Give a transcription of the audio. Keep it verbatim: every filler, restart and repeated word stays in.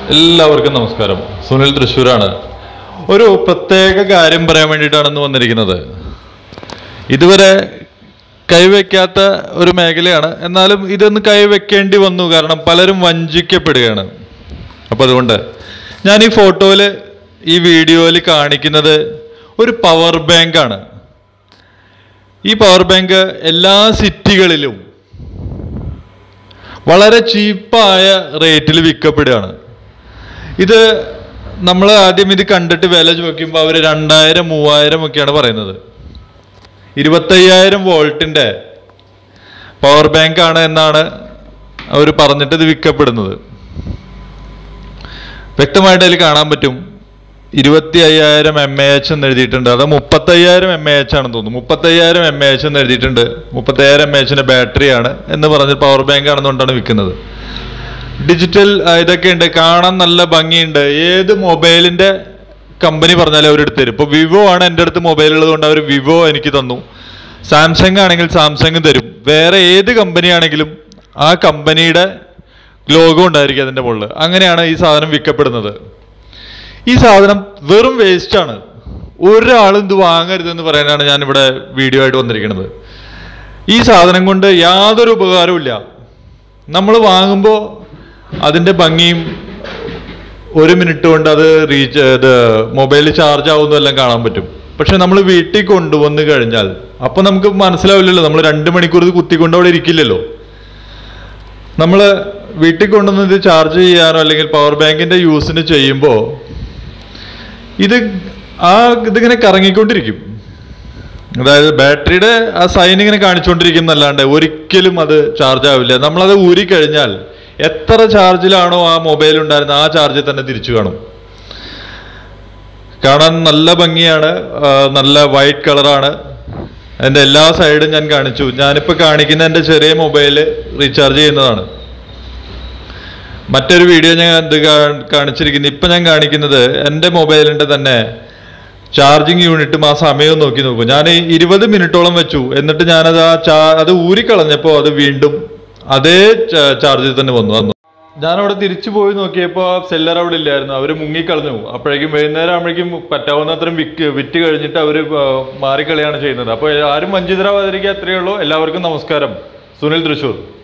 എല്ലാവർക്കും നമസ്കാരം. സുനിൽ തൃശ്ശൂരാണ്. ഒരു പ്രത്യേക കാര്യം പറയാൻ വേണ്ടിയിട്ടാണെന്ന് വന്നിരിക്കുന്നത്. ഇതുവരെ കൈവയ്ക്കാത്ത ഒരു മേഖലയാണ്, എന്നാലും ഇതൊന്ന് കൈവയ്ക്കേണ്ടി വന്നു. കാരണം പലരും വഞ്ചിക്കപ്പെടുകയാണ്. അപ്പം അതുകൊണ്ട് ഞാൻ ഈ ഫോട്ടോയിൽ ഈ വീഡിയോയിൽ കാണിക്കുന്നത് ഒരു പവർ ബാങ്കാണ്. ഈ പവർ ബാങ്ക് എല്ലാ സിറ്റികളിലും വളരെ ചീപ്പായ റേറ്റിൽ വിൽക്കപ്പെടുകയാണ്. ഇത് നമ്മൾ ആദ്യം ഇത് കണ്ടിട്ട് വില ചോദിക്കുമ്പോൾ അവർ രണ്ടായിരം മൂവായിരം ഒക്കെയാണ് പറയുന്നത്. ഇരുപത്തയ്യായിരം വോൾട്ടിൻ്റെ പവർ ബാങ്കാണ് എന്നാണ് അവർ പറഞ്ഞിട്ട് ഇത് വിൽക്കപ്പെടുന്നത്. വ്യക്തമായിട്ട് അതിൽ കാണാൻ പറ്റും ഇരുപത്തി അയ്യായിരം എം എ എച്ച് എന്ന് എഴുതിയിട്ടുണ്ട്. അത് മുപ്പത്തയ്യായിരം എം എ എച്ച് ആണെന്ന് തോന്നുന്നു. മുപ്പത്തയ്യായിരം എം എ എച്ച് എന്ന് എഴുതിയിട്ടുണ്ട്. മുപ്പത്തയ്യായിരം എം എ എച്ചിൻ്റെ ബാറ്ററിയാണ് എന്ന് പറഞ്ഞ് പവർ ബാങ്ക് ആണെന്നുകൊണ്ടാണ് വിൽക്കുന്നത്. ഡിജിറ്റൽ ഇതൊക്കെ ഉണ്ട്, കാണാൻ നല്ല ഭംഗിയുണ്ട്. ഏത് മൊബൈലിൻ്റെ കമ്പനി പറഞ്ഞാലും അവരെടുത്ത് തരും. ഇപ്പോൾ വിവോ ആണ് എൻ്റെ അടുത്ത് മൊബൈൽ ഉള്ളത് കൊണ്ട് അവർ വിവോ എനിക്ക് തന്നു. സാംസങ് ആണെങ്കിൽ സാംസങ് തരും. വേറെ ഏത് കമ്പനി ആണെങ്കിലും ആ കമ്പനിയുടെ ലോഗോ ഉണ്ടായിരിക്കും അതിൻ്റെ മുകളിൽ. അങ്ങനെയാണ് ഈ സാധനം വിൽക്കപ്പെടുന്നത്. ഈ സാധനം വെറും വേസ്റ്റാണ്. ഒരാളും ഇത് വാങ്ങരുതെന്ന് പറയാനാണ് ഞാനിവിടെ വീഡിയോ ആയിട്ട് വന്നിരിക്കുന്നത്. ഈ സാധനം കൊണ്ട് യാതൊരു ഉപകാരവും ഇല്ല. നമ്മൾ വാങ്ങുമ്പോൾ അതിൻ്റെ ഭംഗിയും ഒരു മിനിറ്റ് കൊണ്ട് അത് റീച്ച് ഇത് മൊബൈൽ ചാർജ് ആവുന്നതെല്ലാം കാണാൻ പറ്റും. പക്ഷെ നമ്മൾ വീട്ടിൽ കൊണ്ടുവന്ന് കഴിഞ്ഞാൽ അപ്പോൾ നമുക്ക് മനസ്സിലാവില്ലല്ലോ. നമ്മൾ രണ്ട് മണിക്കൂർ ഇത് കുത്തിക്കൊണ്ട് അവിടെ ഇരിക്കില്ലല്ലോ. നമ്മൾ വീട്ടിൽ കൊണ്ടുവന്ന് ഇത് ചാർജ് ചെയ്യാനോ അല്ലെങ്കിൽ പവർ ബാങ്കിൻ്റെ യൂസിന് ചെയ്യുമ്പോൾ ഇത് ആ ഇതിങ്ങനെ കറങ്ങിക്കൊണ്ടിരിക്കും. അതായത് ബാറ്ററിയുടെ ആ സൈൻ ഇങ്ങനെ കാണിച്ചുകൊണ്ടിരിക്കും എന്നല്ലാണ്ട് ഒരിക്കലും അത് ചാർജ് ആവില്ല. നമ്മളത് ഊരിക്കഴിഞ്ഞാൽ എത്ര ചാർജിലാണോ ആ മൊബൈൽ ഉണ്ടായിരുന്നത് ആ ചാർജിൽ തന്നെ തിരിച്ചു കാണും. കാണാൻ നല്ല ഭംഗിയാണ്, നല്ല വൈറ്റ് കളറാണ്. അതിൻ്റെ എല്ലാ സൈഡും ഞാൻ കാണിച്ചു. ഞാനിപ്പോൾ കാണിക്കുന്ന എൻ്റെ ചെറിയ മൊബൈൽ റീചാർജ് ചെയ്യുന്നതാണ്. മറ്റൊരു വീഡിയോ ഞാൻ ഇത് കാണിച്ചിരിക്കുന്നത് ഇപ്പം ഞാൻ കാണിക്കുന്നത് എൻ്റെ മൊബൈലിൻ്റെ തന്നെ ചാർജിങ് യൂണിറ്റും ആ സമയവും നോക്കി നോക്കും. ഞാൻ ഇരുപത് മിനിറ്റോളം വെച്ചു. എന്നിട്ട് ഞാനത് ആ ചാ അത് ഊരിക്കളഞ്ഞപ്പോൾ അത് വീണ്ടും അതേ ചാർജിൽ തന്നെ വന്നു വന്നു ഞാനവിടെ തിരിച്ചു പോയി നോക്കിയപ്പോൾ സെല്ലർ അവിടെ ഇല്ലായിരുന്നു. അവർ മുങ്ങിക്കളഞ്ഞു. അപ്പോഴേക്കും വൈകുന്നേരം ആകുമ്പോഴേക്കും പറ്റാവുന്നത്രയും വിക്ക് വിറ്റ് കഴിഞ്ഞിട്ട് അവർ മാറിക്കളിയാണ് ചെയ്യുന്നത്. അപ്പോൾ ആരും വഞ്ചിതരാവാതിരിക്കുക. അത്രയേ ഉള്ളൂ. എല്ലാവർക്കും നമസ്കാരം. സുനിൽ തൃശ്ശൂർ.